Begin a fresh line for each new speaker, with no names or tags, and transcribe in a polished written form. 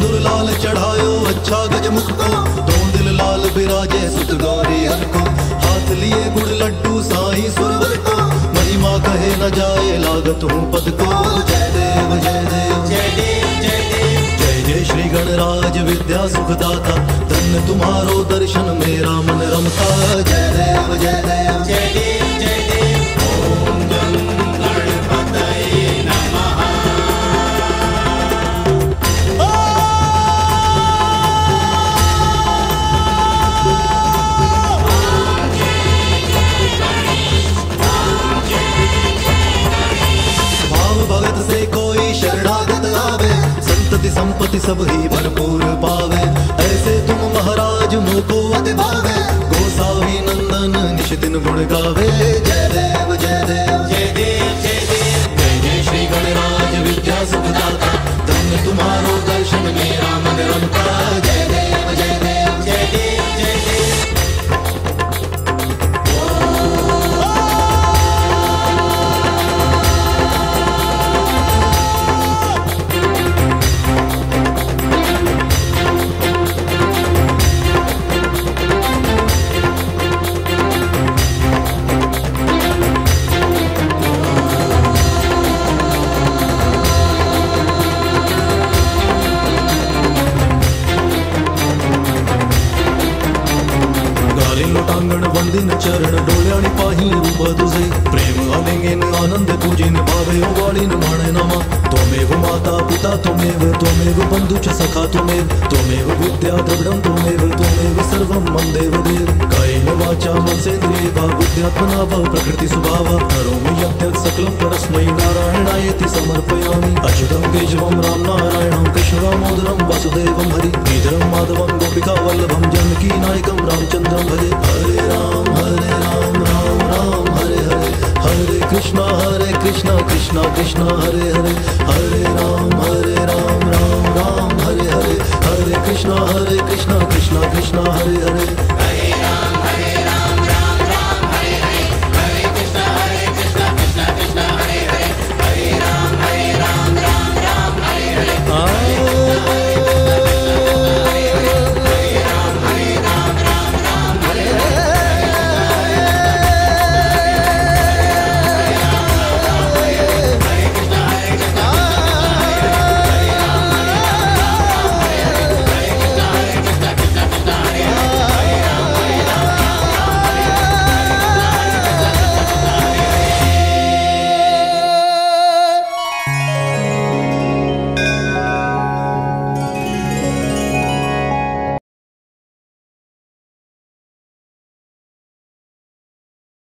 सिंदूर लाल चढ़ायो अच्छा गजमुख को, दो दिल लाल बिराजे सुत गौरी हर को, हाथ लिए गुड़ लड्डू साईं सुरवर को, महिमा कहे न जाए लागत हूँ पद को। जय देव जय देव जय देव जय देव, जय जय श्री गणराज विद्या सुखदाता, धन्य तुम्हारो दर्शन मेरा मन रमता। जय देव जय देव जय देव जय देव, ओम गं गणपतये नमः। भगत से कोई शरणागत आवे, संतति संपत्ति सब ही भरपूर पावे, ऐसे तुम महाराज मोको अति भावे, गोसावी नंदन निश दिन गुण गावे। जय देव जय देव जय देव जय देव, जय जय श्री गणराज विद्या सुखदाता, धन्य तुम्हारो दर्शन मेरा मन रमता। जय देव जय देव जय देव जय देव। लोटांगण वंदिन चरण डोळ्यानी पाही रूप तुझे, प्रेम अलिंगेन आनंद पूजिन भावे ओवाळीन माणे नामा। त्वमेव माता पिता त्वमेव, त्वमेव बंधु च सखा त्वमेव, त्वमेव विद्या द्रविडं त्वमेव, त्वमेव सर्वं मम देवदेव। कायेन वाचा मनसेन्द्रिये वा बुद्ध्यात्मना वा प्रकृति स्वभावा, करोमि यद्यत् सकलं परस्मै नारायणायेति समर्पयामि। अच्युतं केशवं राम नारायणं कृष्णं